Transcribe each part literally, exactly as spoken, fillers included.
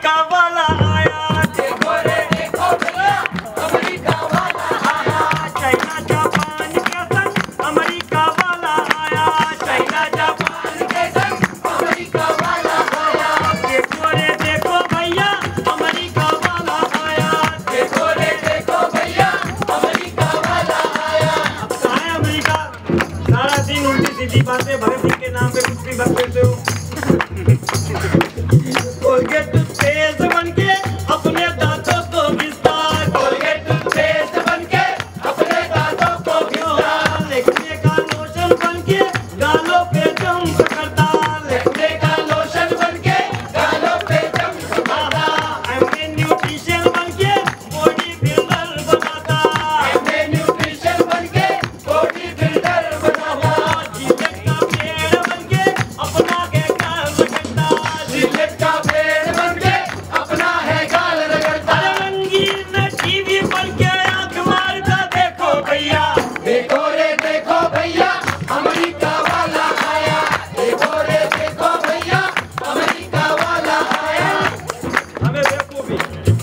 America वाला आया, देखो रे देखो भैया अमेरिका वाला आया, चाइना जापान के संग अमेरिका वाला आया, चाइना जापान के संग अमेरिका वाला आया, देखो रे देखो भैया अमेरिका वाला आया, देखो रे देखो भैया अमेरिका वाला आया। अब कहाँ है अमेरिका? सारा दिन उल्टी सीधी बातें भगत सिंह के नाम पे कुछ भी बकते हो। कोलगेट टूथपेस्ट बनके अपने दांतों को घिसता, कोलगेट टूथपेस्ट बनके अपने दांतों को घिसता, लेक्मे का लोशन बनके गालों पे जंप करता, लेक्मे का लोशन बनके गालों पे जंप करता, एमए न्यूट्रिशन बनके बॉडी बिल्डर बनाता, एमए न्यूट्रिशन बनके बॉडी बिल्डर बनाता, जिलेट का पेड़ बनके अपना के गाल रगड़ता, जिलेट का पेड़ बनके अपना है गाल रगड़ता, रंगीन टीवी बनके आंख मारता, देखो भैया देखो रे देखो भैया अमेरिका वाला आया, देखो रे देखो भैया अमेरिका वाला आया। हमें देखो भी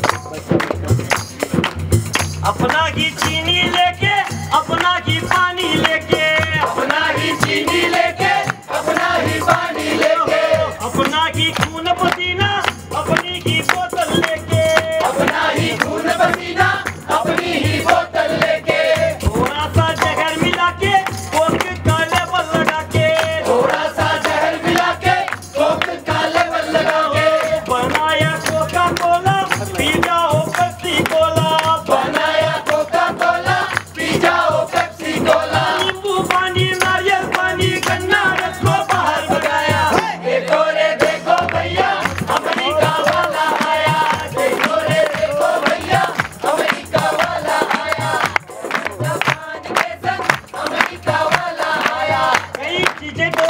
अपना ही चीनी लेके अपना ही पानी लेके, अपना ही चीनी लेके अपना ही पानी लेके, अपना ही खून पसीना अपनी ही बोतल लेके, अपना ही खून पसीना अपनी ही बोतल लेके, थोड़ा सा जहर मिला के कोक का लेवल लगा के, थोड़ा सा जहर मिला के कोक का लेवल लगा के, बनाया कोका कोला पी जाओ पेप्सी कोला, बनाया कोका कोला पी जाओ पेप्सी कोला, नींबू पानी नारियल पानी गन्ना रस को बाहर भगाया, देखो रे देखो भैया अमेरिका वाला आया, देखो रे देखो भैया अमेरिका वाला आया, जापान के संग अमेरिका वाला आया। कई चीजें तो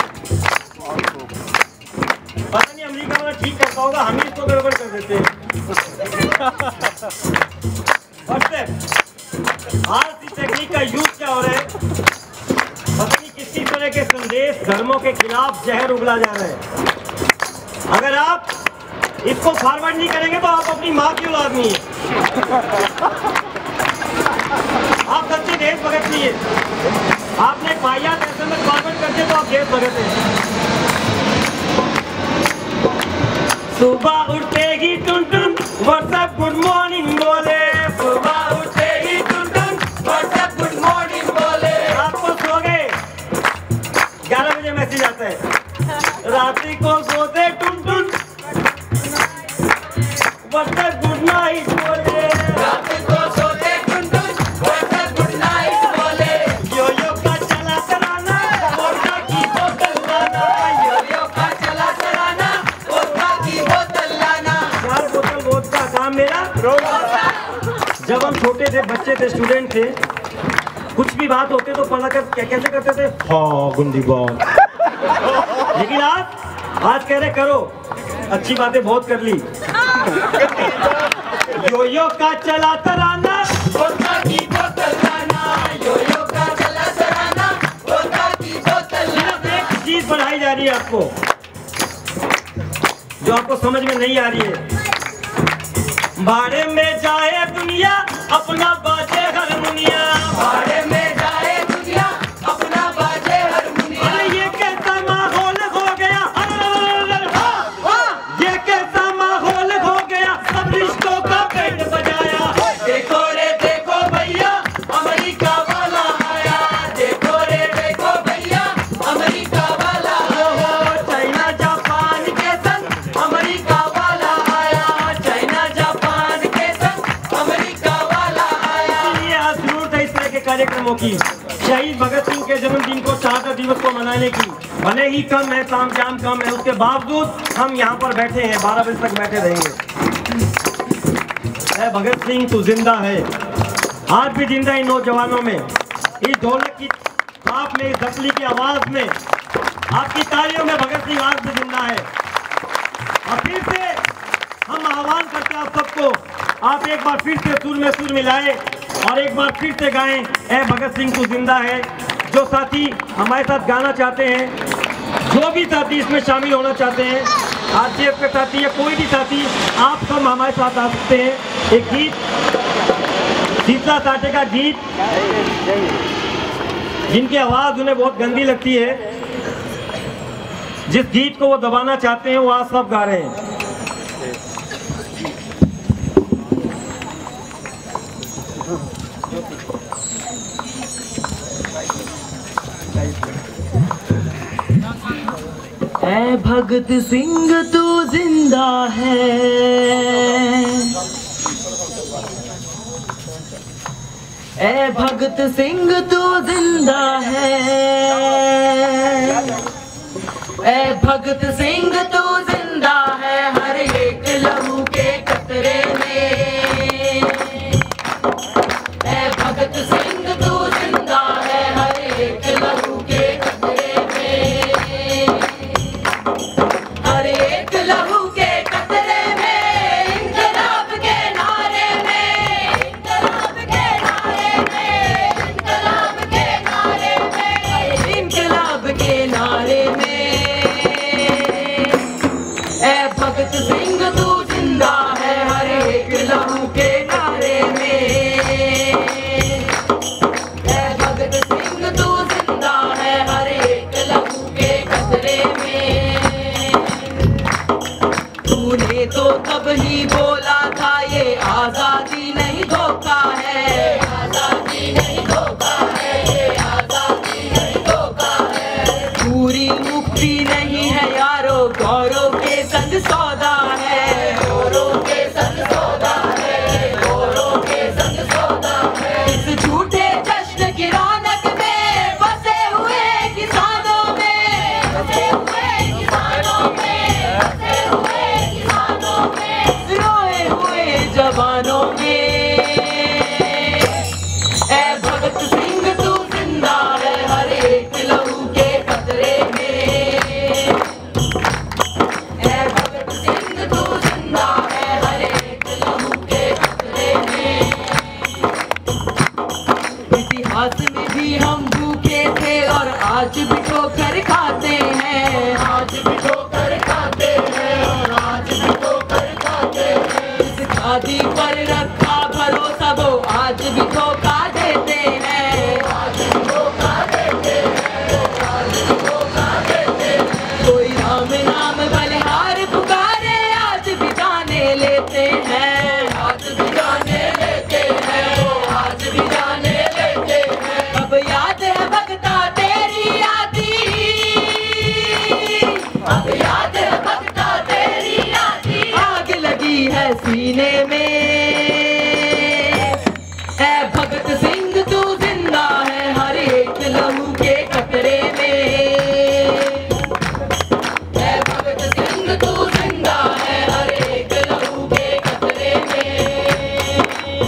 पता नहीं अमेरिका वाला ठीक करता होगा, हम ही इसको गड़बड़ कर देते हैं। आज की टेक्निक का यूज क्या हो रहा है, पता नहीं किस किस तरह के संदेश धर्मों के खिलाफ जहर उगला जा रहा है। अगर आप इसको फॉरवर्ड नहीं करेंगे तो आप अपनी माँ की औलाद नहीं है, आप सच्चे देशभक्त नहीं है। आपने वाहियात एसएमएस फॉरवर्ड करते तो आप देशभक्त हैं। सुबह उठते ही टुन टुन व्हाट्सएप गुड मॉर्निंग बोले, सुबह उठते ही टुन टुन व्हाट्सएप गुड मॉर्निंग बोले, रात को सो गए ग्यारह बजे मैसेज आता है, रात्रि को सोते टुन टुन व्हाट्सएप गुड नाइट बोले, रात्रि को सोते टुन टुन व्हाट्सएप गुड नाइट बोले, यो यो का चला चलाना वोडका की बोतल लाना, यो यो का चला चलाना वोडका की बोतल लाना, चार बोतल वोडका काम मेरा रोज। जब हम छोटे थे, बच्चे थे, स्टूडेंट थे, कुछ भी बात होते तो पढ़ा कर क्या कैसे करते थे, हाँ गुंडी बात। लेकिन आज आज कह रहे करो, अच्छी बातें बहुत कर ली। यो यो का चला तराना वोडका की बोतल लाना, यो यो का चला तराना वोडका की बोतल लाना। एक चीज पढ़ाई जा रही है आपको जो आपको समझ में नहीं आ रही है। बाड़े में जाए दुनिया अपना बाजे हारमोनिया, बाड़े में जाए दुनिया अपना बाजे हारमोनिया, अरे ये कैसा माहौल हो गया, ये कैसा माहौल हो गया, सब रिश्तों का बैंड बजाया, देखो रे देखो भैया अमेरिका वाला आया, देखो रे देखो भैया अमेरिका वाला आया, चाइना जापान के संग अमेरिका वाला आया, चाइना जापान के संग अमेरिका वाला आया। ये आज जरूरत है इस तरह के कार्यक्रमों की, शहीद भगत सिंह के जन्मदिन को, शहादत दिवस को मनाने की। भले ही कम है, ताम जाम कम है, उसके बावजूद हम यहाँ पर बैठे हैं, बारह बजे तक बैठे रहेंगे। भगत सिंह तू जिंदा है, आज भी जिंदा इन नौजवानों में, इस ढोलक की थाप में, इस धपली की आवाज में, आपकी तालियों में भगत सिंह आज भी जिंदा है। और फिर से हम आह्वान करते हैं आप सबको, आप एक बार फिर से सुर में सुर मिलाए और एक बार फिर से गाएं, ए भगत सिंह तू जिंदा है। जो साथी हमारे साथ गाना चाहते हैं, जो भी साथी इसमें शामिल होना चाहते हैं, आरसीएफ के साथी या कोई भी साथी, आप सब हमारे साथ आ सकते हैं। एक गीत, शीतला साठे का गीत, जिनकी आवाज़ उन्हें बहुत गंदी लगती है, जिस गीत को वो दबाना चाहते हैं वो आज सब गा रहे हैं। ऐ भगत सिंह तू जिंदा है, ऐ भगत सिंह तू जिंदा है, ऐ भगत सिंह तू जिंदा है, हर एक लहू के कतरे में। ऐ भगत सिंह तू जिंदा है, हर एक लहू के कतरे में, हर एक लहू के कतरे में, इंकलाब के नारे में, इंकलाब के नारे में, इंकलाब के नारे में, इंकलाब के नारे में। ऐ भगत सिंह तू जिंदा है, हर एक लहू के नारे में। ऐ भगत सिंह तू जिंदा है, हर एक लहू के कतरे में। तूने तो तब ही बोला था ये आजादी नहीं धोखा है, आजादी नहीं धोखा है, ये आजादी नहीं धोखा है। पूरी मुक्ति नहीं है यारो, गौरव के संग सौदा है, गौरव के संग सौदा है, गौरव के संग सौदा है। इस झूठे जश्न की रौनक में बसे हुए किसानों में, बसे हुए किसानों में, बसे हुए किसानों में, रोए हुए जवानों में। ऐ भगत सिंह तू जिंदा है, हर एक लहू के कतरे में। ऐ भगत सिंह तू जिंदा है, हर एक लहू के कतरे में। इतिहास में भी हम भूखे थे और आज भी ठोकर खाते हैं, आज भी ठोकर खाते हैं, और आज भी ठोकर खाते हैं। इस खादी पर रखा भरोसा वो आज भी धोखा देते हैं, आज भी धोखा देते हैं, आज भी धोखा देते हैं। कोई राम नाम बलिहार पुकारे, आज भी जाने लेते हैं, आज भी जाने लेते हैं, आज भी जाने लेते हैं। अब याद है भगता तेरी आती, अब याद है भगता तेरी आती, आग लगी है सीने में। ऐ भगत सिंह तू जिंदा है, हर एक लहू के कतरे में। ऐ भगत सिंह तू जिंदा है, हर एक लहू के कतरे में।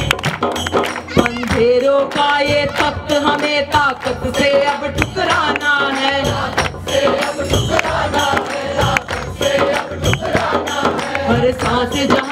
अंधेरों का ये तख्त हमें ताकत से अब ठुकराना है, ताकत से अब ठुकराना है, ताकत से अब ठुकराना है। हर सांस जहाँ